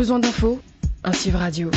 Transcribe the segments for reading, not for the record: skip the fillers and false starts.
besoin d'infos, un Suivre Radio.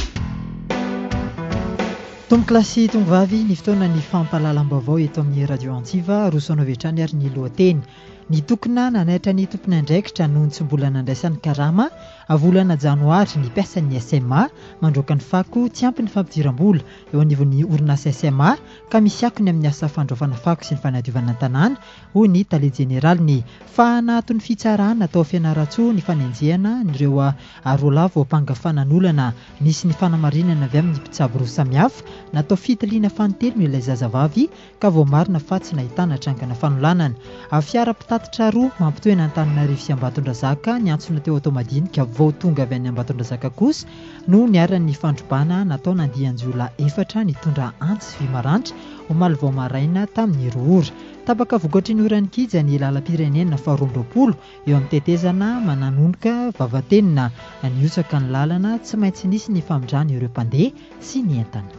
Tomoklasy tongovavy ny fotoana ny fampahalalam-baovao eto amin'ny radio Antsiva rosoana vetrany ary ny lohateny. Ny tokona nanaitra ny tompony andraikitra noho ny tsombola nandraisan'ny karama volana janoary ny mpiasan'ny SMA mandroaka ny fako tsy ampy ny fampidiram-bola eo anivon'ny orinasa SMA ka misy akony amin'ny asa fandraofana fako sy ny fanadiovana tanàna hoy ny tale jeneraliny. Fa nahaton'ny fitsarana atao fianaratsoa ny fanenjehana nireo roa voampangafanan'olana nisy ny fanamarinana avy amin'ny mpitsabo roa samihafa natao fitiliana fanontelo ilay zazavavy ka voamarina fa tsy nahitana trangana fanolanana. Fiara mpitatitra roa mampitoena Antananarivo sy Ambatondrazaka ny antsona teo atao madinika vao tonga avy any Ambatondrazaka kosa no niaran'ny fandrobana natao nandian-jola 4 nitondra antsy vy maranitra ho maly vao maraina tamin'ny roora. Tapaka vokatry ny oran'ny kija ny lalam-pirenena faharoa amby roapolo eo amin'ny tetezana mananonoka vavatenina niotsaka ny lalana tsy maintsy nisy ny famindrany ireo mpandeha sy ny entana.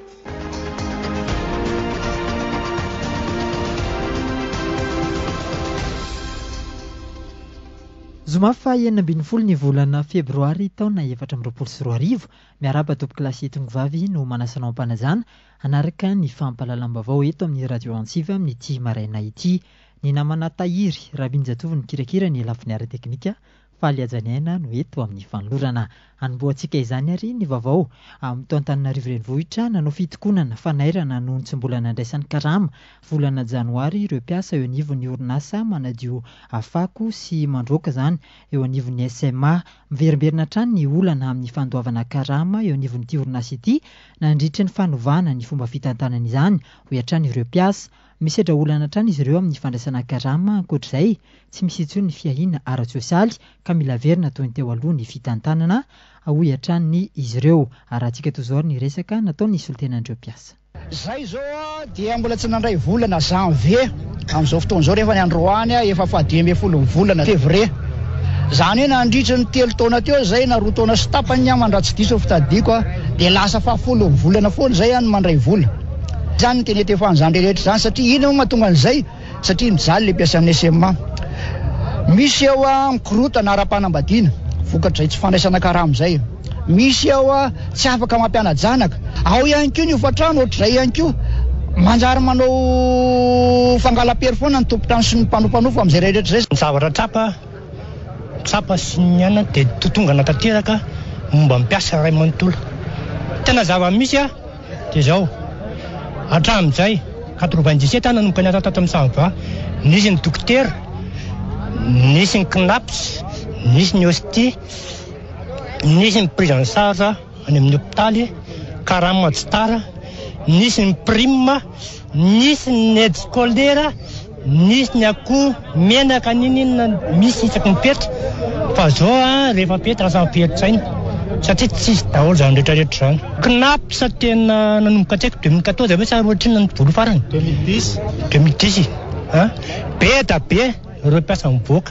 Zoma fa 20 ny volana febroary taona 2024 miaraba tomoklasy tongovavy no manasanao ampanajana anaraka ny fampahalalam-baovao eto amin'ny radio Antsiva amin'ny ity maraina ity. Ny namana tahiry Rabinjatovo ny kirakira ny lafiny ara teknika fa aliajanaina no eto amin'ny fanolorana. Anomboantsika izany ary ny vaovao amin'to Antananarivo renivohitra nanao fitokonana fanairana noho ny tsombola nandraisan'ny karama volana janoary ireo mpiasa eo anivon'ny orinasa manadio afako sy mandroaka zany eo anivon'ny SMA. Miverimberina trany ny olana amin'ny fandoavana karama eo anivon'ity orinasa ity nandritra ny fanovana ny fomba fitantanana izany ho hatrany ireo mpiasa. Misedra olana trany izy ireo amin'ny fandraisana karama ankoatr'izay tsy misy intsony ny fiahina ara-tsosialy ka mila verina toy ny teo aloha ny fitantanana hoy hatrany izy ireo. Arahantsika tozao ny resaka natao ny solotenan'ireo mpiasa. Zay zao dia mbola tsy nandray volana janvier amin'izao fotoan'izao rehefa ny androany efa fa 12 volana février. Zany hoe nandritra ny 3 taona teo zay na 2 taona sy tapany mandratsy diso fitadiko dia lasa fa 10 volana foana zay any mandray vola. Zany teny tefan'izany rehetra zany satria ino mahatonga an'izay satria mijaly le mpiasa amin'ny SMA. Misy eo mikorotana ara-panambadiana vokatra izay tsy fandraisana karama izay. Misy eo tsy afaka mampiana-janaka. Ao ihany koa ny hofatrano ohatr'izay ihany koa manjary manao fangalam-pery foana ny tompotrano sy ny mpanofanofo amin'izay rehetra zay. Ny zavatra tsapa sy ny ana dia totonga natateraka momba mpiasa ray manontolo. Tena zava-misy dia zao hatramin'izay 97 nanomboka ny asa tato amin'ny Samba nisy ny dokotera, nisy ny CNAPS, nisy ny hosti, nisy ny prise en charge any amin'ny hôpitaly, karama tsitara, nisy ny prime, nisy ny aide scolaire, nisy ny akoho menaka ninina misy isaky ny petra. Fa zao rehefa petra asa petra iny satria tsisy daholo zany rehetrarehetra zany. CNAPS tena nanomboka tsy haiko 2014 sa roatriny ny volo farany 2010 be da be ireo mpiasa mivoaka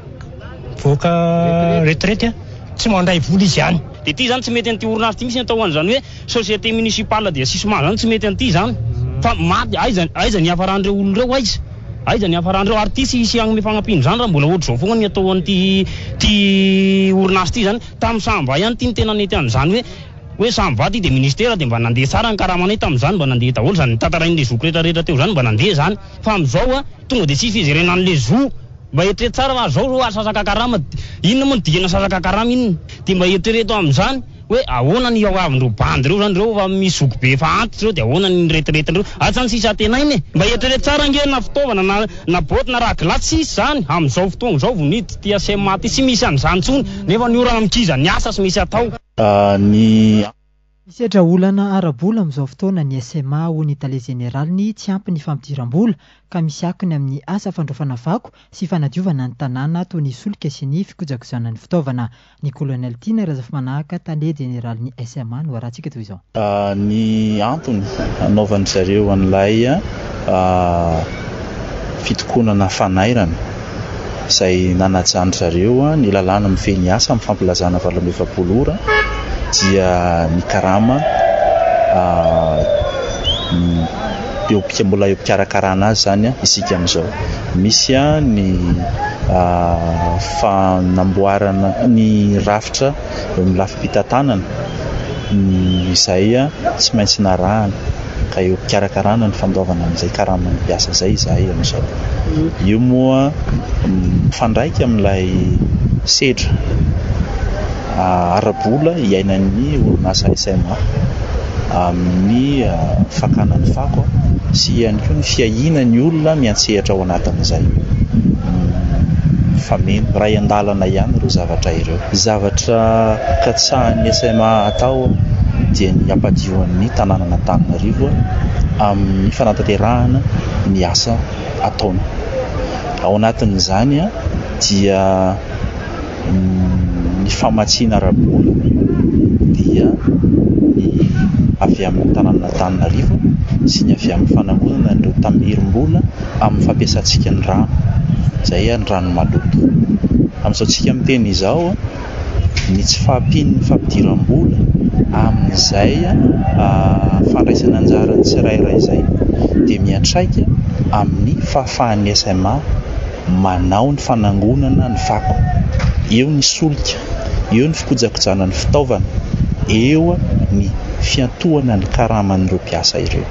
retraite tsy mandray vola izy ihany. Dia ty zany tsy mety an'ity orinasa ty misy atao an'izany hoe société municipale de assistement zany tsy mety an'ity zany. Fa maty aiza ny hafarandreo olon'ireo aiza ny hafarandreo ary ty sy agny fanampiana zany raha mbola ohatr'izao foana ny atao an'ity orinasa ty zany. Tamin'ny Samba ihany ty ny tena nety an'izany hoe Samba ty dia ministera dia mba nandeha tsara ny karamanay tamin'izany mba nandeha daholo zany tantarain'le zoko rehetrarehetra teo zany mba nandeha zany. Fa amin'izao tonga dia tsy fizerena an'le zo mba eritrereto tsara zao asasaka karama inona moa ny dikana sasaka karama inona dia mba eritrereto amin'izany hoe ahoana ny ao avindreo bandy reo zany reo fa misy zoko be fa antitra reo dia ahoana ny retraretrandreo atsany sisa atenainy mba eritrereto tsara nge na fitaovana na boty na raha glaty sisy zany amin'izao fotoana zao vonity ty SMA ty sy misy an'izany tsony nefa ny orana mikiza ny asa sy misy atao. Misedra olana ara-bola amin'izao fotoana ny SMA ho ny tale jeneraliny tsy ampy ny fampidiram-bola ka misy akony amin'ny asa fandraofana fako sy fanadiovana ny tanàna toy ny solika sy ny fikojakojana ny fitaovana. Ny kolonel Tina Razafimanahaka tale jeneraliny SMA no arahantsika toy izao. Ny antony anaovan'ny zareo an'ilay fitokonana fanairana izay nanajany zareo ny lalàna mifehy ny asa amin'ny fampilazana 20 ora dia ny karama mbola eo pikarakarana azy zany isika amin'izao. Misy ny fanamboarana ny rafitra eo amin'ny lafim-pitantanana izay tsy maintsy narahana ka eo karakarana ny fandaovana amin'izay karama mampiasa izay izahay amin'izao. Io moa mifandraika amin'ilay sedra arabola iainan'ny orinasa SMA amin'ny fakanan'ny fako sy ihany koa ny fiahinan'ny olona miantsehatra ao anatin'izay fameno ray an-dalana ihany ireo zavatra ireo. Zavatra katsahan'ny SMA atao dia ny ampadiovan'ny tanànan'Antananarivo amin'ny fanatanterahana ny asa ataony. Ao anatin'izany dia ny famatsiana arabola dia ny avy amin'ny tanànan'Antananarivo sy ny avy amin'ny fanangonana ireo tamirim-bola amin'ny fampiasantsika ny rano, izay ny rano maloto. Amin'izao tsika miteny izao ny tsy fahampian'ny fampidiram-bola amin'izay fandraisana anjara ny tsirairay izay dia miantraika amin'ny fahafahan'ny SMA manao ny fanangonana ny fako. Eo ny solika, eo ny fikojakojana ny fitaovana, eo ny fiantohana ny karaman'ireo mpiasa ireo.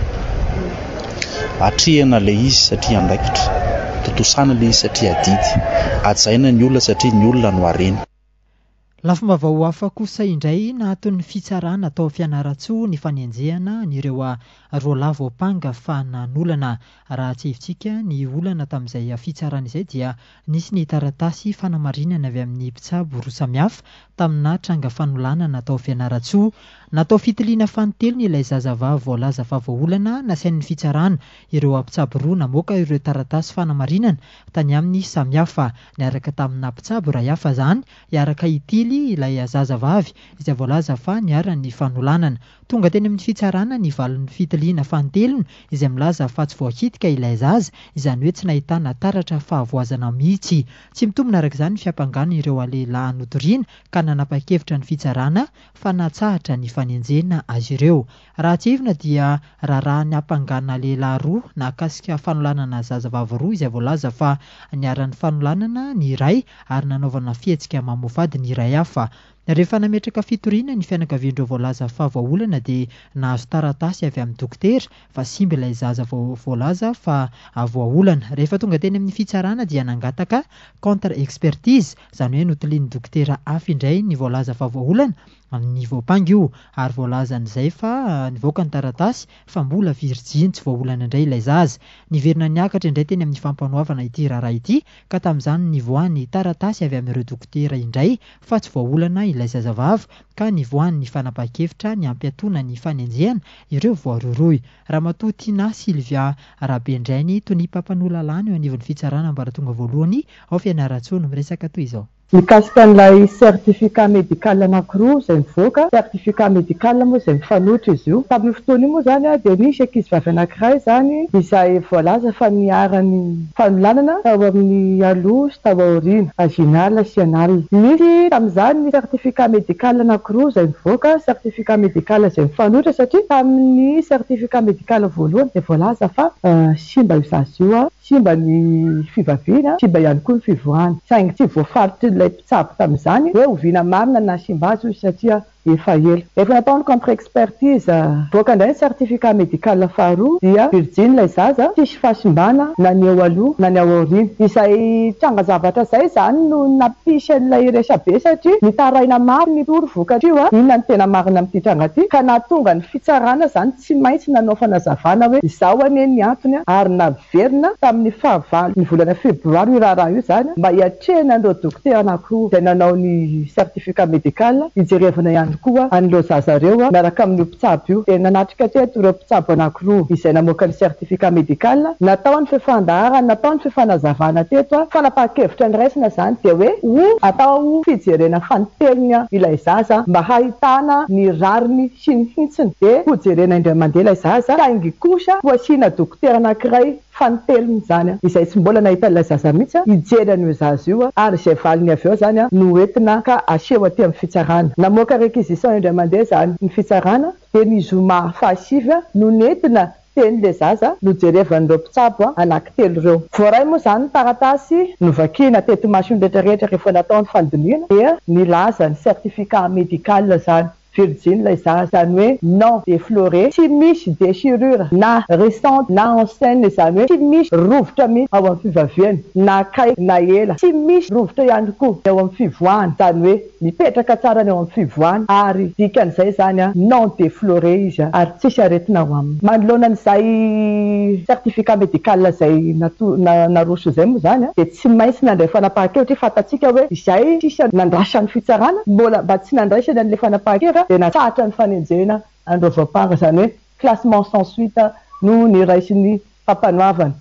Atrehana ilay izy satria andraikitra, totosana ilay izy satria adidy, ajaina ny olona satria ny olona no harena. Lafim-baovao hafa kosa indray nahaton'ny fitsarana atao fianaratsoa ny fanenjehana nireo roalavo panga fa nanolana. Raha tsy hevitsika ny olana tamin'izay fitsarana izay dia nisy ny taratasy fanamarinana avy amin'ny mpitsabo roa samihafa tamina tranga fanolanana natao fianaratsoa. Natao fitiliana fanontelo ilay zazavavy voalaza fa voaolana nasain'ny fitsarana. Ireo mpitsabo roa namoaka ireo taratasy fanamarinana tany amin'ny samihafa. Niaraka tamina mpitsabo iray hafa zany iaraka hitily ilay zazavavy izay voalaza fa niara-ny fanolanana. Tonga teny amin'ny fitsarana ny valon'ny fitiliana fantelony izay milaza fa tsy voakitika ilay zaza, izany hoe tsy nahitana taratra fahavoazana mihitsy. Tsy mitombina araka izany fiampangana ireo lehilahy notoriana ka nanapa-kevitra ny fitsarana fa natsahatra ny fanenjena azy ireo. Raha tsy ivona dia rarahan'ny ampangana lehilahy roa nakasika fanolanana zazavavy roa izay voalaza fa niara-ny fanolanana ny iray ary nanaovana fihetsika mamofady ny iray hafa. Rehefa nametraka fitoriana ny fianakavian'ireo voalaza fa voaolana dia nahazo taratasy avy amin'ny dokotera fa simba ilay zaza voalaza fa voaolana. Rehefa tonga teny amin'ny fitsarana dia nangataka contre expertise, izany hoe notilian'ny dokotera hafa indray ny voalaza fa voaolana ny voapangy io ary voalazan'izay fa nivoaka ny taratasy fa mbola virjiny tsy voaolana indray ilay zaza. Niverina niakatra indray teny amin'ny fampanoavana ity raharaha ity ka tamin'izany nivoahan'ny taratasy avy amin'ireo dokotera indray fa tsy voaolana ilay zazavavy ka nivoahan'ny fanapa-kevitra ny ampiatona ny fanenjehana ireo voaroiroy. Ramatoa Tina Silvia Rabendrainy toy ny mpampanolalalana eo anivon'ny fitsarana ambaratonga voalohany ao fianaratsoa no miresaka toy izao. Mikasika an'ilay certificat médical anankiroa izay mivoaka, certificat médical moa izay mifanoitra izy io. Tamin'ny fotoana io moa zany dia nisy ankizivavy anankiray zany izay voalaza fa niara-ny fanolanana tao amin'ny aloha sy tao aoriana, vaginal sy anal. Nisy tamin'izany ny certificat médical anankiroa izay mivoaka, certificat médical izay mifanoitra satria tamin'ny certificat médical voalohany dia voalaza fa simba io zaza io, simba ny fivaviana, simba ihany koa ny fivoahana. Saingy tsy voafaritra ilay mpitsabo tamin'izany hoe oviana marina na simba azy io satria efa ela. Rehefa nataony contre expertise voaka indray certificat médical faharoa dia virjiny ilay zaza, tsisy fahasimbana na ny eo aloha na ny ao aoriana. Izay tranga zavatra izay zany no nampisy an'ilay resabe satria nitaraina maro ny toro vokatra io inona ny tena marina amin'ity tranga ity ka nahatonga ny fitsarana zany tsy maintsy nanao fanazavana hoe izao anie ny antony ary naverina tamin'ny fahavalo ny volana febroary io raharaha io zany mba hiatrehana an'ireo dokotera anankiroa izay nanao ny certificat médical hijerevana ihany koa an'ireo zaza ireo miaraka amin'io mpitsabo io. Dia nanatrika teto ireo mpitsabo anankiroa izay namoaka ny certificat médical, natao ny fifandaharana, natao ny fifanazavana teto. Fanapa-kevitra ny raisina zany dia hoe atao fijerena fanontelony ilay zaza mba hahitana ny rariny sy ny hitsiny dia hojerena indray mandeha ilay zaza, saingy kosa hoasiana dokotera anankiray fanontelony zany izay tsy mbola nahita ilay zaza mihitsy hijerany io zaza io ary izay valiny avy eo zany no entina ka aseho aty amin'ny fitsarana. Namoaka réquisition indray mandeha zany ny fitsarana dia ny zoma fahasivy no nentina teny le zaza nojerevan'ireo mpitsabo anankitelo ireo. Voaray moa zany taratasy novakina teto masony rehetrarehetra rehefa natao ny fandiniana dia nilaza ny certificat médical zany Virgin ilay zaza, zany hoe non défloré, tsy misy déchirure na récente na ancienne, zany hoe tsy misy rovotra mihitsy ao amin'ny fivavihany na kay na ela, tsy misy rovotra ihany koa ao amin'ny fivoahany, zany hoe mipetraka tsara ny ao amin'ny fivoahany ary dikan'izay zany non défloré izy ary tsisy aretina ao aminy. Manoloana n'izay certificat médical zay naroso zay moa zany dia tsy maintsy nandray fanapahan-kevitra fatatsika hoe izay tsisy nandraisany fitsarana, mbola mba tsy nandraisany an'ilay fanapahan-kevitra dia natsahatra ny fanenjena androvapanga, zany hoe classement sans suite no niraisiny fampanoavana.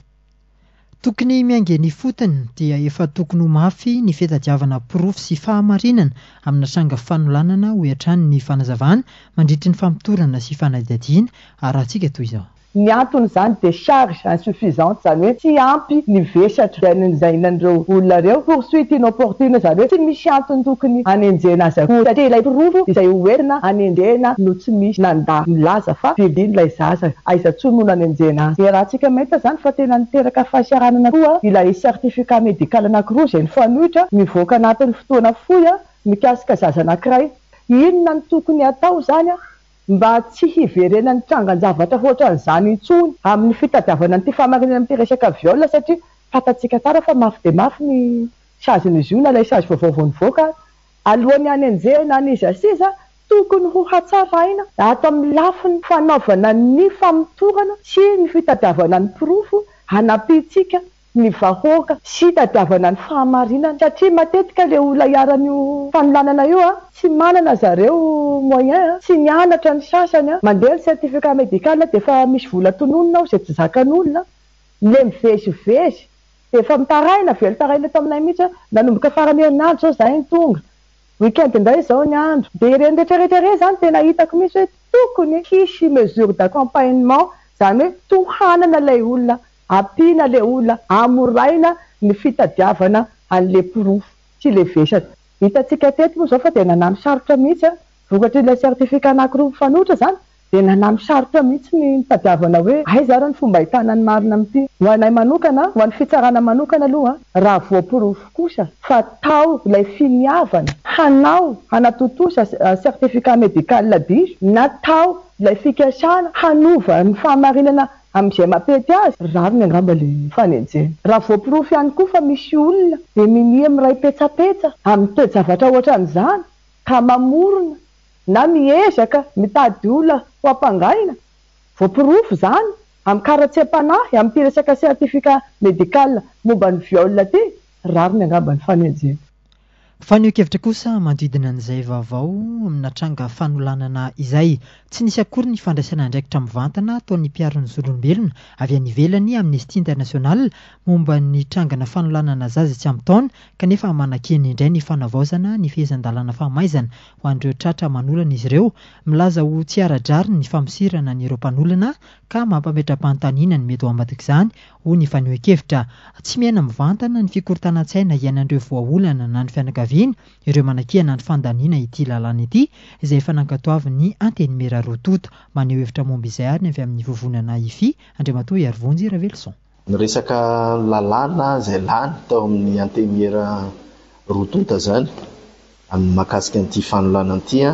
Tokony miainge ny fotony dia efa tokony ho mafy ny fitadiavana porofo sy fahamarinana amina tranga fanolanana ho hatrany ny fanazavana mandritry ny fampitorana sy fanadihadiana arahantsika toy izao. Ny antony zany de charge insuffisante, zany hoe tsy ampy ny vesatra nenjainan'ireo olona ireo, poursuite inopportune, zany hoe tsy misy antony tokony hanenjena azy akory satria ilay porofo izay hoerina hanenjena no tsy misy nanda milaza fa viliny ilay zaza aiza-tsony no nanenjena azy. Dia raha tsika mahita zany fa tena niteraka fahasiaranana koa ilay certificat médical anankiroa izay nifanohitra mivoaka anatin'ny fotoana fohy mikasika zaza anankiray. Inona no tokony atao zany mba tsy hiverenany trangan-javatra ohatran'izany intsony amin'ny fitadiavana n'ity fahamarinana amin'ity resaka viol, satria fatatsika tsara fa mafy dia mafy ny sazin'izy io na ilay sazy vaovao nivoaka alohan'ny hanenjehana n'iza siza tokony ho hatsaraina ato amin'ny lafiny fanaovana ny famotorana sy ny fitadiavana ny porofo hanapitsika ny vahoaka sy tadiavana ny fahamarinana, satria matetika le olona iaran'io fanolanana io tsy manana zareo moyen, tsy nianatra ny sasany mandeha ny certificat médical dia efa misy vola tononona ao izay tsy zakan'olona, le mivezivezy dia efa mitaraina velo taraina eto aminay mihitsy nanomboka farany herinandro zao zahay ny tonga weekend indray zao ny andro, dia ireny rehetrarehetra zany tena hitako mihitsy hoe tokony hisy mesure d'accompagnement, zany hoe tohanana ilay olona, ampiana le olona, amoraina ny fitadiavana an'le porofo sy le vesatra. Hitatsika teto moa zao fa dia nanamy sarotra mihitsy vokatry ilay certificat anankiroa mifanohitra zany dia nanamy sarotra mihitsy ny tadiavana hoe aiza ary ny fomba ahitana ny marina amin'ity. Ho anay manokana, ho an'ny fitsarana manokana aloha raha voaporofo kosa fa tao ilay finiavana hanao hanatotosa certificat médical diso, natao ilay fikasana hanova ny fahamarinana amin'izay mapety azy, rariny angamba le fanenjena. Raha voaporofo ihany koa fa misy olona dia minia miray petsapetsa amin'ny toe-javatra ohatran'izany ka mamorona na miezaka mitady olona ho ampangaina, voaporofo zany amin'ny karatsem-panahy amin'ity resaka certificat médical momba ny viol ty, rariny angamba ny fanenjena. Fanio-kevitra kosa manodidina an'izay vaovao amina tranga fanolanana izay tsy nisy akory ny fandraisana andraikitra mivantana ataon'ny mpiaron'ny zolombelona avy any ivelany Amnesty International momba ny trangana fanolanana zaza tsy ampy taona kanefa manakeny indray ny fanavaozana ny fehezan-dalàna fahamaizana ho an'ireo tratra manolana izy ireo, milaza ho tsy ara-drariny ny famosirana ny ireo mpanolana ka mampametra-panontaniana ny mety ho ambadik'izany ho ny fanio-kevitra. Tsy miaina mivantana ny fikorontanan-tsaina iainan'ireo voaolana na ny fianakaviana ireo manakihana ny fandaniana ity lalàna ity izay efa nankatoavin'ny anteny mera rototo. Maneho hevitra momba izay ary avy amin'ny vovonana ify Andriamatoa Iarivonjy Ravelson. Ny resaka lalàna izay lany tao amin'ny anteny mera rotota zany amin'ny mahakasika an'ity fanolanana ity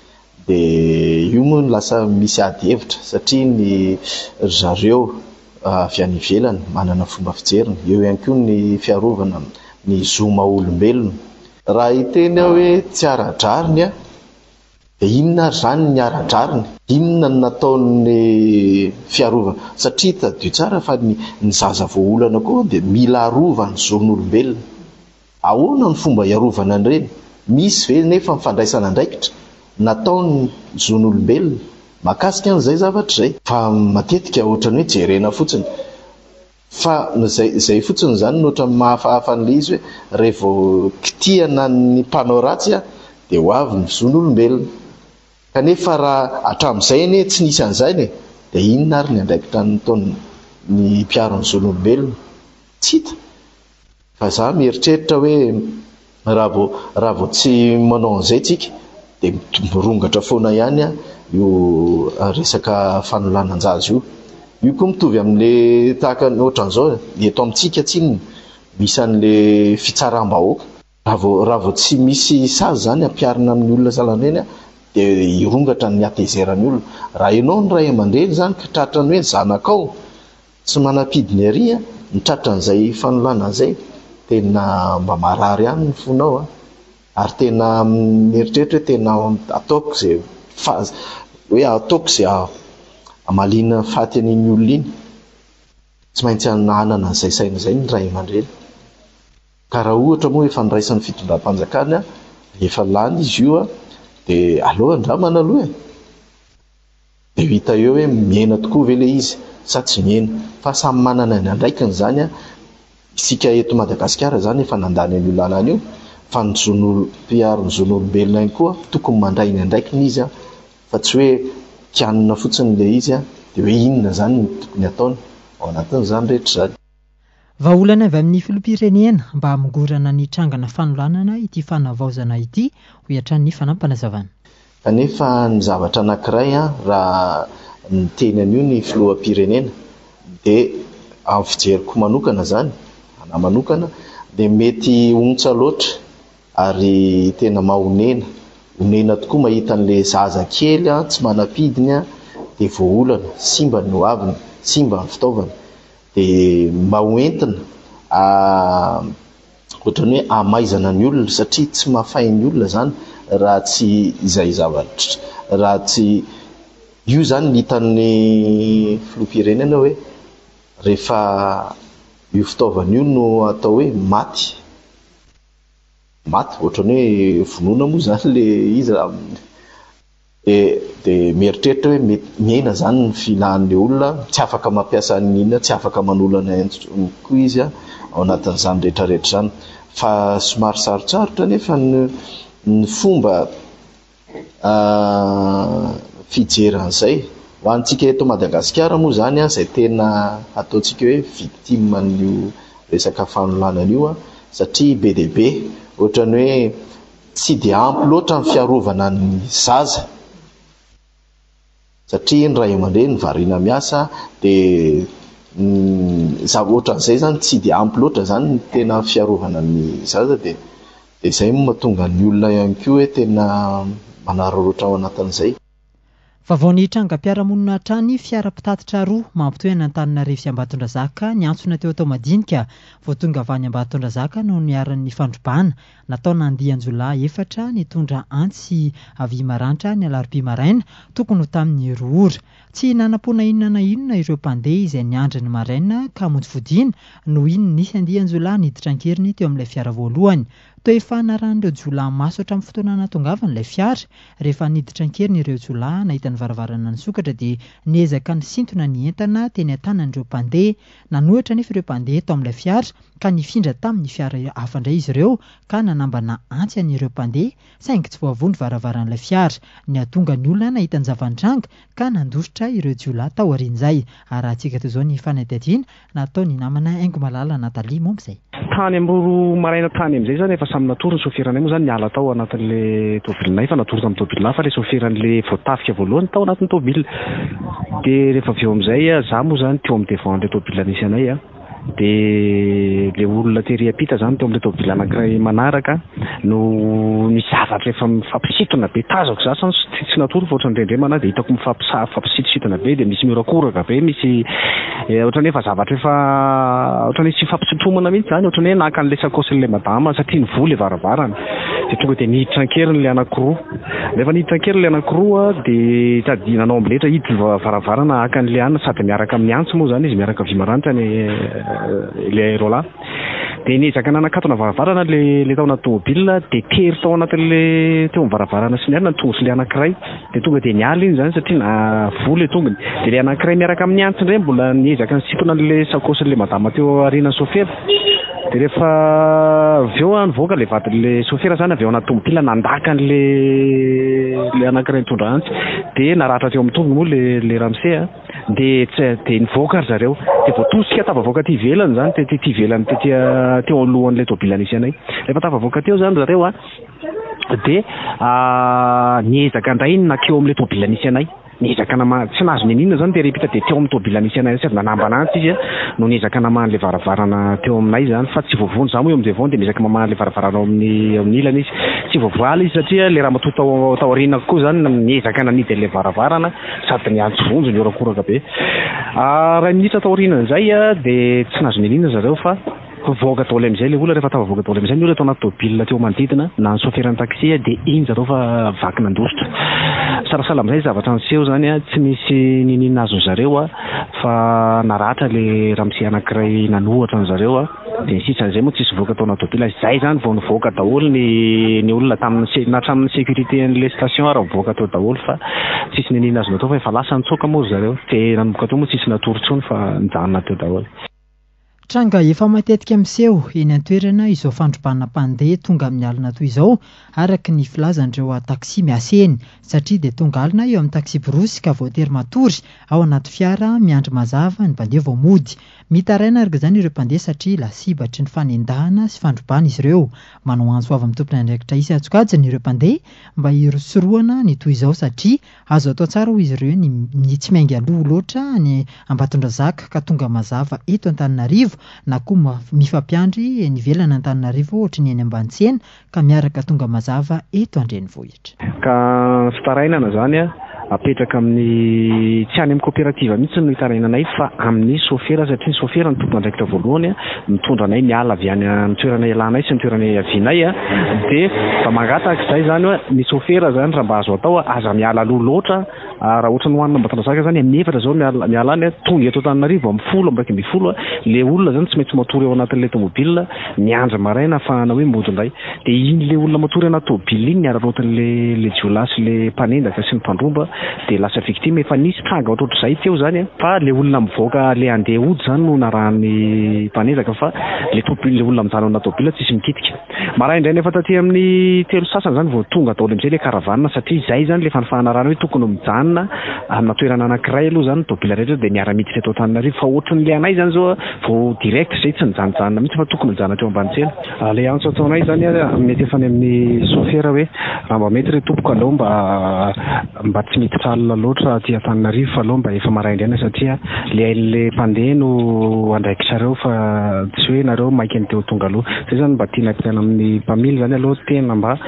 dia io moa lasa misy ady hevitra satria ny zareo avy any ivelany manana fomba fijeriny, eo ihany koa ny fiarovana ny zoma olombelona. Raha hiteny hoe tsy ara-drariny dia inona ary zany ny ara-drariny, inona ny nataon'ny fiarovana, satria tadio tsara fa ny zaza voaolana koa dia mila arovana ny zon'olombelona. Ahoana ny fomba iarovana an'ireny? Misy ve nefa mifandraisana andraikitra nataon'ny zon'olombelona mahakasika an'izay zavatra izay? Fa matetika ohatrany hoe jerena fotsiny, fa zay fotsiny zany nohatra mahafahafa n'ilay izy hoe rehefa kitihana ny mpanao ratsy dia ho avy ny zon'olombelona. Kanefa raha hatramin'izay anie tsy nisy an'izay dia inona ary ny andraikitra nataon'ny mpiaro ny zon'olombelona? Tsy hita. Fa za mieritreritra hoe raha vao tsy manao an'izay tsika dia mirongatra foana ihany io resaka fanolanan-jaza io. io koa mitovy amin'le tahaka ohatran'izao eto amintsika tsinony misy an'le fitsaram-bahoaka raha vao tsy misy sazy zany ampiarina amin'ny olona salaneny dia irongatra ny atezeran'ny olona. Raha ianao ny ray aman-dreny zany ka tratrany hoe zanakao tsy manapidiny ary mitratra an'izay fanoloana an'izay, tena mba marary ihany ny fonao ary tena mieritreritra hoe tena ataoko izay hoe ataoko izay amalina faty an'iny olona iny. Tsy maintsy anana an'izay saina izay ny ray aman-dreny. Ka raha ohatra moa efa niraisan'ny fitondram-panjakana efa lany izy io dia aleo andramana aloha dia hita eo hoe miaina tokoa ve ilay izy sa tsy miaina, fa samy manana ny andraikiny zany isika eto Madagasikara zany efa nandany an'io lalana io, fa ny zon'olombelona ihany koa tokony mandray ny andraikiny izy fa tsy hoe tianina fotsiny ilay izy dia hoe inona zany ny tokony ataony ao anatin'izany rehetra zany. Vahaolana avy amin'ny filoham-pirenena mba hamongorana ny trangana fanolanana ity fanavaozana ity ho iatran'ny fanampanazavana. Kanefa ny zavatra anankiray raha ny teny an'io ny filoham-pirenena dia amin'ny fijeriko manokana zany, ana manokana dia mety ontsa loatra ary tena mahonena tokoa mahita an'ilay zaza kely tsy manapidiny dia voaolana, simba ny hoaviny, simba ny fitaovana dia mba hoentina ohatrany hoe amaizana ny olona satria tsy mahafay ny olona zany raha tsy izay zavatra, raha tsy io zany ny hitan'ny filoham-pirenena hoe rehefa io fitaovana io no atao hoe maty ohatrany hoe vonoina moa zany le izy dia mieritreritra hoe miaina zany ny filahan'le olona, tsy afaka mampiasa n'inona, tsy afaka manolana koa izy ao anatin'izany rehetrarehetra zany. Fa somary sarotsarotra nefa ny fomba fijeran'izay ho antsika eto Madagasikara moa zany izay tena ataontsika hoe victime n'io resaka fanolanana io satria be dia be ohatrany hoe tsy dia ampy loatra ny fiarovana ny zaza satria ny ray aman-dreny ny variana miasa dia ohatran'izay zany tsy dia ampy loatra zany ny tena fiarovana ny zaza dia izay mahatonga ny olona ihany koa hoe tena manararaotra ao anatin'izay. Vavaon'ny trangam-piarahamonina hatrany fiara-pitatitra roa mampitohy Antananarivo sy Ambatondrazaka ny antsona teo atao madinika vao tonga avy any Ambatondrazaka no niaran'ny fandrombana natao nandihan Jolay 4 nitondra antsy avy maranitra ny alarobia maraina tokony ho tamin'ny roa ora. Tsy nanapona inona na inona ireo mpandeha izay niandry ny maraina ka monjy fodiana no iny nisy andihan Jolay niditra an-keriny teo amin'ilay fiara voalohany. Toa efa naran'ireo Jolay maso hatramin'ny fotoana nahatongavan'ilay fiara. Rehefa niditra an-keriny ireo Jolay nahita ny varavarana nisokatra dia niezaka nisintona ny entana teny an-tanan'ireo mpandeha. Nanohitra nefa ireo mpandeha tao amin'ilay fiara ka nifindra tamin'ny fiara hafa indray izy ireo ka nanambana antsy an'ireo mpandeha saingy tsy voavoa ny varavaran'ilay fiara. Ny ahatonga ny olona nahita ny zava-nitranga ka nandositra ireo Jolay tao aorian'izay. Ary antsika toy izao ny fanadihadiana nataony namana Haingo Malala Natalia moa izay. Tany amroro maraina tany amin'izay zany efa samy natory ny sofiranay moa zany niala tao anatin'ilay tobilinay fa natory tamin'ny tobilina fa ilay sofiran'ilay voatafika voalohany tao anatin'ny tobila dia rehefa avy eo amin'izay za moa zany teo amin'ny devan'ilay tobila nisy anay dia ilay olona tery ampita zany teo amin'ilay tobila anankiray manaraka no ny zavatra efa mifampisintona be tazako za sany tsy natory fa ohatrany rendremana dia hitako mifampisintona be dia misy miorakoraka be misy ohatrany efa zavatra efa ohatrany tsy fampisotomana mihitsy zany ohatrany hoe naka an'ilay sakosin'ilay madama satria ny vola varavarana dia tonga dia niditra an-kerin'ilay anankiroa. Rehefa niditra an-kerin'ilay anankiroa dia tadinanao amletra hiditra varavarana haka an'ilay anina sady miaraka amin'ny antsy moa zany izy miaraka vy maranitra ilay aérola dia niezaka nanakatona varavarana le tao anaty tômôbila dia tery tao anatin'ilay teo amin'ny varavarana sy ny arina ny tongotr'ilay anankiray dia tonga dia niala iny zany satria na vola e tongony dia ilay anankiray miaraka amin'ny antsy indray mbola niezaka nisintona an'ilay sakosin'ilay madama teo aorianan'ny sofera dia rehefa avy eo nivoaka ilay vadin'ilay sofera zany avy eo anaty tômôbila nandaka an'ilay anankiray nitondra antsy dia naratra teo amin'ny tongony moa le ramose dia nivoaka ry zareo dia voatosika tavavoaka ty ivelany zany ty ivelany teo alohan'ilay tômôbila nisy anay. Rehefa tavavoaka teo zany zareo dia niezaka indray nakeo amin'ilay tômôbila nisy anay niezaka tsy nazo ninina zany de repita de teo amin'ny tôbila misy anay sady nanambanantsy izy no niezaka namany le varavarana teo aminay zany fa tsy voavony za moa eo amin'izay vao de niezaka mamany le varavarana amin'ny ilany izy tsy voavoala izy satria le raha matoa tao aoriana koa zany niezaka nanidy le varavarana sady niantso vonjy ny orakoraka be raha minitra tao aorianan'izay de tsy nazo ninina zareo fa voaka tao le am'izay le olona rehefa tava voaka tao le am'izay ny olona tao anaty tôbila teo manodidina na ny chauffeur-ny taxi de iny zareo fa vaky nandositra sarasala am'izay zavatra niseho zany tsy misy ninina azony zareo fa naratra le ramose anankiray nanohatra ny zareo de sisan'izay moa tsisy voaka tao anaty tôbila zay zany vao nivoaka daholo ny olona natramin'ny sécurité an'le station raha mivoaka teo daholo fa tsisy ninina azony atao fa efa lasa nitsoka moa zareo de nanomboka teo moa tsisy natory-tsony fa nijanona teo daholo. Tranga efa matetika miseho eny an-toerana izao fandrombana mpandeha tonga amin'ny alina toy izao araka ny filazandreo taxi miasa eny satria de tonga alina eo amin'ny taxi borosy ka voatery matory ao anaty fiara miandry mazava ny mpandeha vao mody. Mitaraina araka izany ireo mpandeha satria lasibatry ny fanendahana sy fandrombana izy ireo. Manao anso avy amin'ny tompona andraikitra isan-tsokajiny ireo mpandeha mba hirosoroana ny toy izao satria azo atao tsara ho izy ireo ny tsy maingy aloha loatra ny Ambatondrazaka ka tonga mazava eto Antananarivo na koa mifampiandry ny velana Antananarivo ohatra ny eny Ambanitsena ka miaraka tonga mazava eto Andrenivohitra. Ka fitarainana zany apetraka amin'ny tsy any amin'ny coopérative mihitsy no hitarainanay fa amin'ny chauffeur satria ny chauffeur ny tompona andraikitra voalohany mitondra anay miala avy any amin'ny toerana ialanay sy ny toerana iavianay de fa mangataka izay zany ny chauffeur zany raha mba azo atao aza miala aloha loatra raha ohatra ny hoanina Ambatondrazaka zany amin'ny efatra zao miala any tonga eto Antananarivo amin'ny 10 ambaky 20 le olona zany tsy maintsy matory ao anatin'le tomobile miandry maraina ahafahana hoe mody indray de iny le olona matory anaty tomobile iny niararotan'le le jiolahy le mpanendaka sy ny mpandromba de lasa victime efa nisy tranga ohatrohatr'izay teo zany fa le olona mivoaka le andeha ody zany no narahany mpanendaka fa le olona mijanona anaty tomobile tsisy mikitika maraindray nefa taty amin'ny telo sasany zany vao tonga tao le am'izay le karavanina satria izay zany le fanifahana rano hoe tokony mijanona amina toerana anankiray aloha zany tomobile rehetra de miara-miditra eto Antananarivo fa ohatran'ny le anay zany zao vao direct zay tsy nijanonjanona mihitsy fa tokony mijanona teo Ambanitsena. Le antso ataonay zany mety efa ny amin'ny chauffeur hoe raha mba mety re tompoko aloha mba tsy miditra alina loatra aty Antananarivo fa aloha mba efa maraindraina satria le mpandeha no andraikitsareo fa tsy hoe nareo mainka ny teo tonga aloha zay zany mba tiana ampiana amin'ny mpamily zany aloha tena mba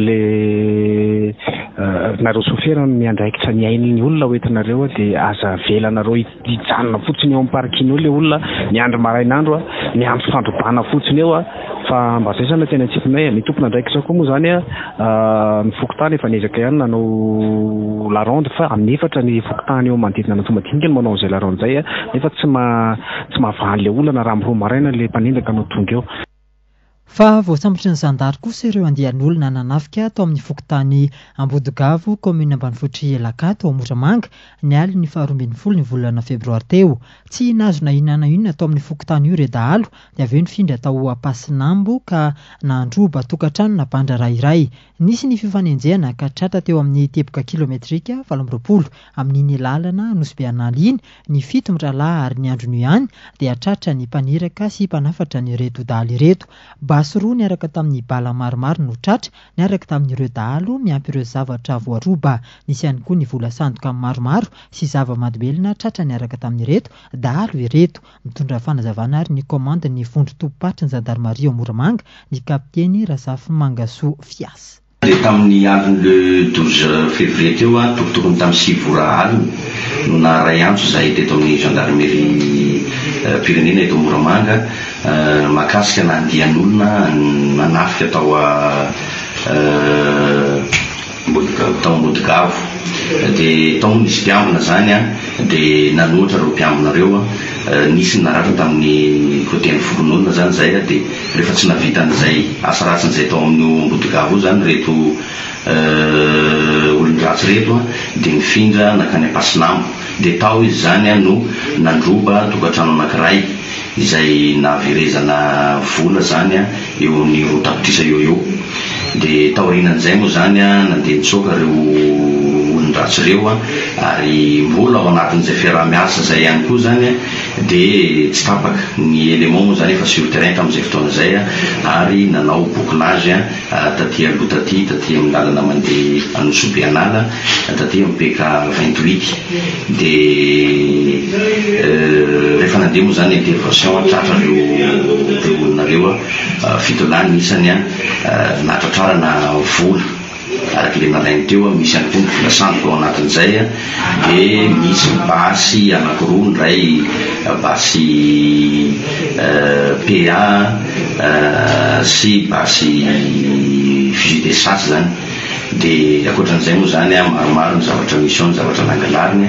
le nareo chauffeur miandraikitra ny ain'ny olona hoentinareo de aza velanareo hijanona fotsiny eo amin'ny parking eo le olona miandry marainandro miandry fandrombana fotsiny eo fa mba zay zany tena tsipinay ny tompona andraikitra koa moa zany ny fokotany efa niezaka ihany nanao la ronde fa amin'ny efatra ny fokotany eo manodidina na tonga dinga ny manao izay la ronde zay nefa tsy mahavany le olona raha miroa maraina le mpanendaka no tonga eo. Fa voasambotra ny zandary kosa ireo andian'olona nanafika tao amin'ny fokotany Ambodogavo commune ambanivohitra Elakato ao Moramanga ny aliny 12 ny volana febroary teo. Tsy nazona inona tao amin'ny fokotany io redahalo dia aveo nifindra tao Ampasinambo ka nandroba tokantrano na bandra iray. Nisy ny fifanenjehana ka tratra teo amin'ny teboka kilometrika 720 amin'iny lalana Nosbeanala iny ny 7 miralahy ary ny andro ny ihany dia tratra ny mpaniraka sy mpanafatra ny reto daly reto. Basoroa niaraka tamin'ny bala maromaro no tratra niaraka tamin'ireo dahalo miampy ireo zavatra voaroba. Nisy ihany koa ny vola sandoka maromaro sy zava-mahadomelina tratra niaraka tamin'ireto dahalo ireto. Mitondra fanazavana ary ny komanda ny vondron-tompatry ny Zandarmaria ao Moramanga ny kapiteny Razafy Mangasoa Fiasa. De tamin'ny andro le 12 février teo tokotokony tamin'ny 6 vora alina no naray antso izay teto amin'ny gendarmerie pirenena eto Moramanga mahakasika nandian'olona nanafika tao Mbodogavo de tao nisy mpiambina zany de nanoatra reo mpiambinareo nisy naratra tamin'ny côté-ny fokon'olona zany zay de rehefa tsy navita an'izay asa ratsin'izay tao amin'ny Mbodogavo zany reto olon-dratsy reto de nifindra nakany Ampasinambo de tao izy zany no nandroba tokantrano anankiray izay nahaverezana vola zany eo amin'ny roa tapitrisa eo de taorinan'izay moa zany nandeha nitsoaka reo olon-dratsy reo ary mbola ao anatin'izay fiaraha-miasa zay ihany koa zany dia tsy tapaka ny élément moa zany efa sur terrain tamin'izay fotoana izay ary nanao bouclage taty aloha taty amin'ny lalana mandeha Anosobe Anala taty mipeka 28 dia rehefa nandeha moa zany intervention tratra reo olonareo fitolany isany natratrarana vola araky le nalainy teo misy any koa filasaniko ao anatin'izay dia misy basy anankiroa ndray basy PA sy basy fusil d'essence zany dia akoatran'izay moa zany maromaro ny zavatra misy ao ny zavatra nangalariny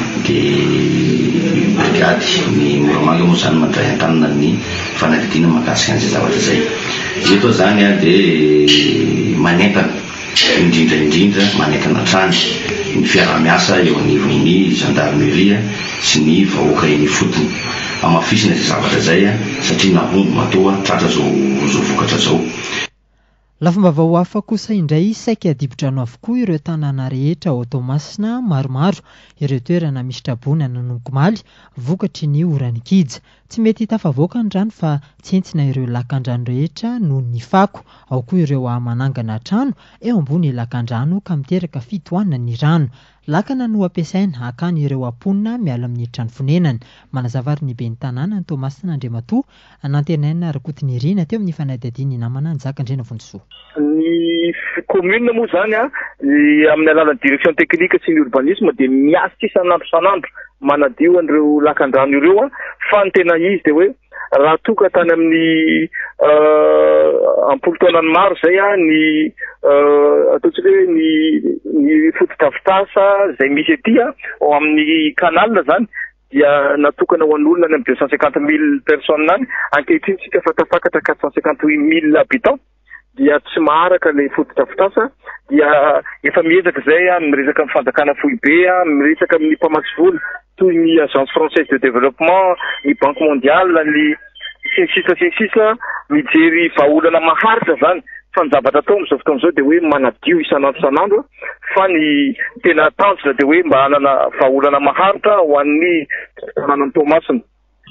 dia brigady ny Moramanga moa zany mandray an-tanana ny fanadidina mahakasika an'izay zavatra zay eto zany dia manentana indrindra manentana trany ny fiara-miasa eo anivon'ny gendarmerie sy ny vahoaka eny fotony amafisina izay zavatra zay satria nahomby matoa tratra zao vokatra zao. Lafam-baovao hafa kosa indray saika adibodrano avokoa ireo tanàna rehetra ao Toamasina maromaro ireo toerana misy trabona nanomboka maly vokatry ny orany kija. Tsy mety tafavoaka ny rano fa tsy entsina ireo lakan-drano rehetra noho ny fako. Ao koa ireo manangana trano eo ambony lakan-drano ka miteraka fitohanana ny rano. Lakana no ampiasaina hakany ireo amponina miala amin'ny trano fonenany. Manazavary ny ben'ny tanàna ny Toamasina Andriamatoa anantenaina Rakotiny Irina teo amin'ny fanadihadiany namana ny Zakandrena Vondosoa. Ny commune moa zany amin'ny alalan'ny direction technique sy ny urbanisme dia miasa isan'andro manadio an'ireo lakan-drano ireo fa ny tena izy dia hoe raha toka tany amin'ny ampolo taonany maro zay ny ataontsika hoe ny foto-drafitrasa zay misy ety ao amin'ny canal zany dia natokana ho an'olona any amin'ny 250,000 personnes any ankehitriny tsika fatafakatra 458,000 habitants dia tsy maharaka le foto-drafitrasa dia efa miezaka zay miresaka amin'ny fanjakana foibe miresaka amin'ny mpamatsy vola toy ny agence française de développement ny banque mondiale ny sinsisa mijery vahaolana maharitra zany fa ny zavatra atao amin'izao fotoana izao dia hoe manadio isan'andro fa ny tena tanjona dia hoe mba hanana vahaolana maharitra ho an'ny tanànan'ny Toamasina.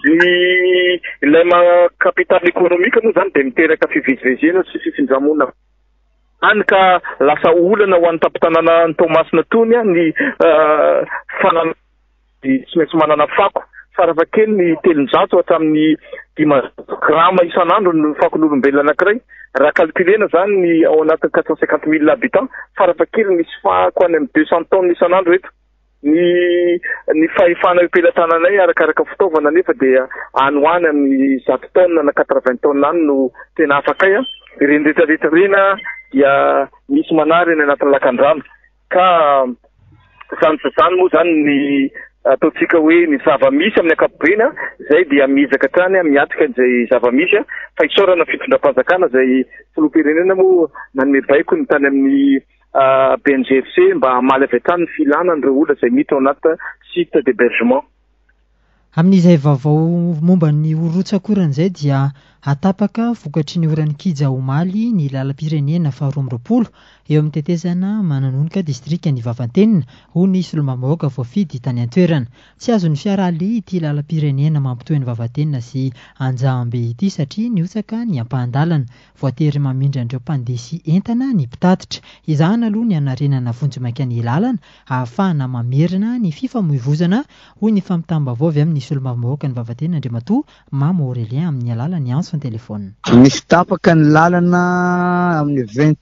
Ilay kapitaly ekonomika moa zany dia miteraka fivezivezena sy fifindramonana any ka lasa olana ho an'ny tampon-tanàna ny Toamasina tony ny fanana tsy maintsy manana fako farafakely ny 300 hatramin'ny 5 grama isan'andro ny fakon'olombelona anankiray raha calculena zany ny ao anatin'ny 450,000 habitants farafakely misy fako any amin'ny 200 tonnes isan'andro eto. Ny fahefana am-pelantananay arakaraka fitaovana nefa dia any ho any amin'ny 100 tonnes na 80 tonnes any no tena afakay ireny rehetrarehetra rena dia misy manary eny anatin'ny lakan-drano ka zany moa zany ny ataontsika hoe ny zava-misy amin'ny ankapobeny zay dia mizaka trany miatrika an'izay zava-misy fa isaorana fitondram-panjakana zay filoham-pirenena moa nanome baiko ny tany amin'ny BNGFC mba hamaly avy hatrany ny filana an'ireo olona izay miditra ao anaty site d'hébergement. Amin'izay vaovao momba ny orotsakoran'izay dia atapaka vokatry ny orany kija omaly ny lalam-pirenena faha 12 eo amin'ny tetezana mananonika distrika ny Vavantenina ho ny solomamoaka voafidy tany an-toerana. Tsy azon'ny fiarale ity lalam-pirenena mampitohy ny Vavantenina sy Anjahambe ity satria niotsaka ny ampahan-dalana voatery mamindra andreo mpandesy entana ny mpitatitra. Izahana aloha ny anarenana vonjy-maika ny lalana ahafahana mamerina ny fifamoivoizana hoy ny famitambavao avy amin'ny solomamoaka ny Vavantenina Andriamatoa Mama Aurélien amin'ny alalan'ny anso ny telefona. Misy tapaka ny lalana amin'ny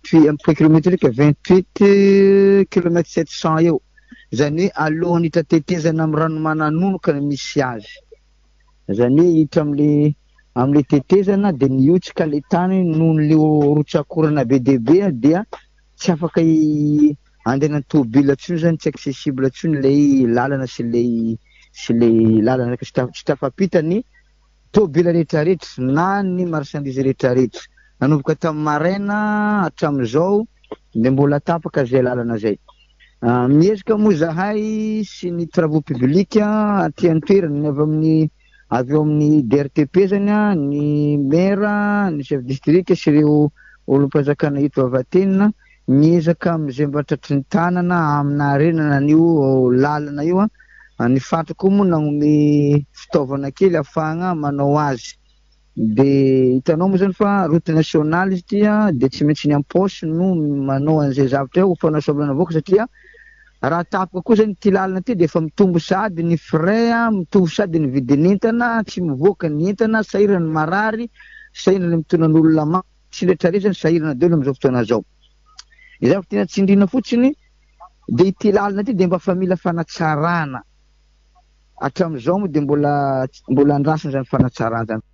28 km 700 eo. Izany hoe alohan'ny hitra tetezana amin'ny rano mananonoka no misy azy. Izany hoe hitra amin'ny tetezana dia niotsika le tany noho ny orotsakorana be dia be dia tsy afaka andena tobila intsony zany tsy accessible intsony ilay lalana sy ilay lalana tsy tafapitany tobila rehetrarehetra na ny marchandise rehetrarehetra. Nanomboka tamin'ny maraina hatramin'izao dia mbola tapaka izay lalana zay. Miezaka moa zahay sy ny travaux publics aty an-toerana avy eo amin'ny DRTP zany ny maire, ny chef district sy ireo olom-panjakana eto Vaventina miezaka amin'izay mba tratry ny tanana amina arenana an'io lalana io Ny fantako moa nanome fitaovana kely afahagna manao azy. Dia hitanao moa zany fa route nationale izy tia dia tsy maintsy ny am-paosy no manao an'izay zavatra eo fanasoavana avoaka satria raha tapaka koa zany ty lalana ty dia efa mitombo sady ny frais, mitombo sady ny vidin'entana, tsy mivoaka ny entana, sahirana marary, sahirana mitondra n'olona maro, tsy retraretra sahirana daholo amin'izao fotoana zao. Izay tena tsindriana fotsiny dia ity lalana ty dia mba fa mila fanatsarana. Hatramin'izao moa dia mbola andrasana zany fanatsarana zany.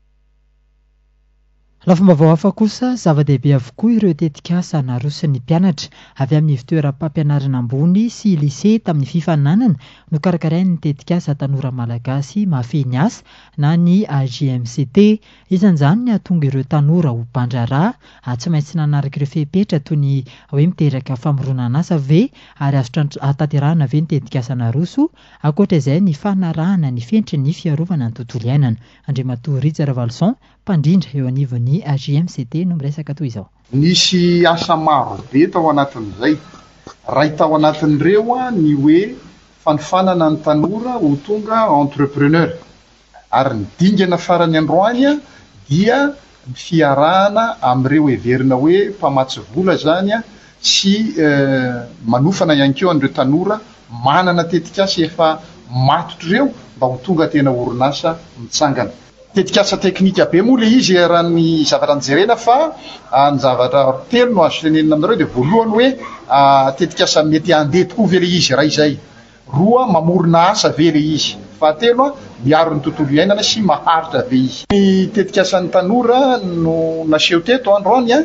Lafomba hafa kosa zava-dehibe avokoa ireo tetikasa narosy ny mpianatra avy amin'ny fitoeram-pampianarana ambony sy lycée tamin'ny fifaninanana no karakarainy ny tetikasa tanora malagasy mahafehy asa na ny AJMCT. Isan'izany ny ahatonga ireo tanora ho mpandraharaha tsy maintsy nanaraka ireo fehipetra toy ny hoe miteraka famoronana asa ve ary azo hatanterahana ve ny tetikasa naroso, ankoatra izay ny fanarahana ny fentry ny fiarovana ny tontolo iainana. Andriamatoa Ritsara Valson, mpandrindra eo anivon'ny AJMCT no miresaka toy izao. Nisy asa maro be tao anatin'izay. Ray tao anatin'ireo ny hoe fanofanana ny tanora ho tonga entrepreneur. Ary ny dingana farany androany dia ny fiarahana amin'ireo heverina hoe mpamatsy vola zany sy manofana ihany koa an'ireo tanora manana tetikasa efa matotra ireo mba ho tonga tena orinasa mitsangana. Tetikasa teknika be moa le izy raha ny zavatra nijerena fa ny zavatra telo no azo tenenina aminareo dia voalohany hoe tetikasa mety handeha tokoa ve le izy raha izay. Roa, mamorona asa ve le izy. Fahatelo, miaro ny tontolo iainana sy maharitra ve izy. Ny tetikasan'ny tanora no naseho teto androany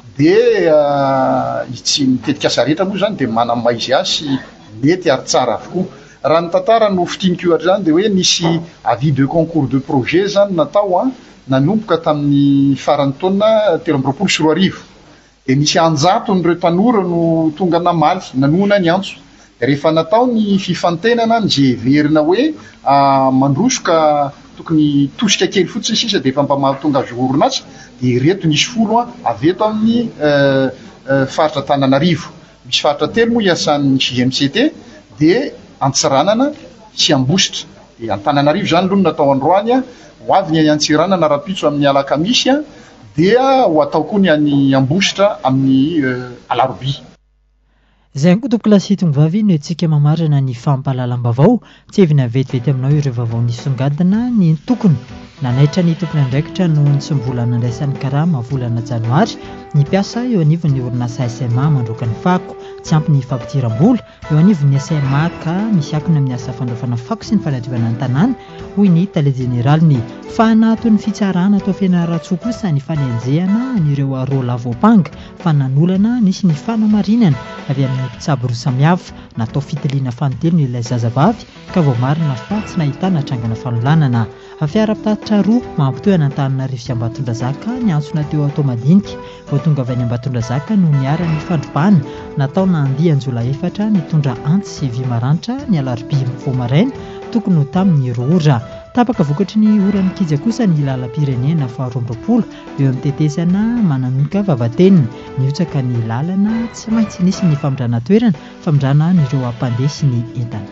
dia ny tetikasa rehetra moa zany dia manamaha izy azy sy mety ary tsara avokoa. Raha ny tantara no fitianiko ohatra zany dia hoe nisy avis de concours de projet zany natao nanomboka tamin'ny faran'ny taona 2023. Dia misy anjato n'ireo tanora no tonga namaly nanona ny antso. Rehefa natao ny fifantenana izay heverina hoe mandrosoka tokony tosika kely fotsiny sisa dia efa mba mahatonga azy orinasa dia ireto nisy folo avy eto amin'ny faritra Antananarivo. Misy faritra telo moa iasan'ny JMCT dia Antsiranana sy Ambositra. Dia Antananarivo zany aloha natao androany ho avy ny Antsiranana rapitso amin'ny alakamisy dia ho atao koa ny any Ambositra amin'ny alarobia. Izay koa tompoko lasitony vavy no antsika mamarana ny fampahalalam-baovao tsy evina vetivety aminao ireo vaovao nisongadina ny tokony nanaitra ny tompony andraikitra no nitsimbola nandraisan'ny karama volana janoary ny mpiasa eo anivon'ny orinasa SMA mandroaka ny fako tsy ampy ny fampidiram-bola eo anivon'ny SMA ka misy akona amin'ny asa fandraofana fako sy ny fanadiovana ny tanàna hoy ny tale generaliny fa naton'ny fitsarana atao fianaratsoa kosa ny fanenjehana n'ireo rôla voapanga fa nanolana nisy ny fanamarinana avy amin'ny mpitsabo roa samihafa natao fitiliana fanontelo ny ilay zazavavy ka vao marina fa tsy nahitana trangana fanolanana. Fiara-pitatitra roa mampitoy an'Antananarivo sy Ambatondrazaka ny antsona teo atao madinika vao tonga avy any Ambatondrazaka no niara-ny fandrompahana natao nandiha anjola efatra nitondra antsy sy vy maranitra ny alarobia vao maraina tokony ho tamin'ny roora. Tapaka vokatry ny oran'ny kija kosa ny lalam-pirenena faharoa-ambinipolo eo amin'ny tetesana mananoka vavatenina niotsaka ny lalana tsy maintsy nisy ny famindrana toerana famindrana n'ireo ampandeha sy ny entana.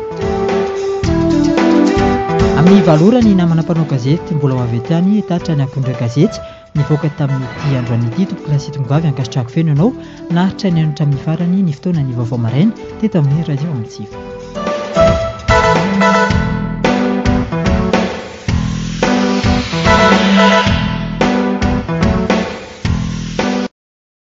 Amin'ny valorany namana mpanao gazety mbola ho avy etany tatra ny akondro gazety nivoaka tamin'ity androany ity tompoko lasitongavy ankasitrako feno ianao naharitra ny anotra amin'ny farany ny fotoana ny vaovao maraina teto amin'ny radio Antsiva.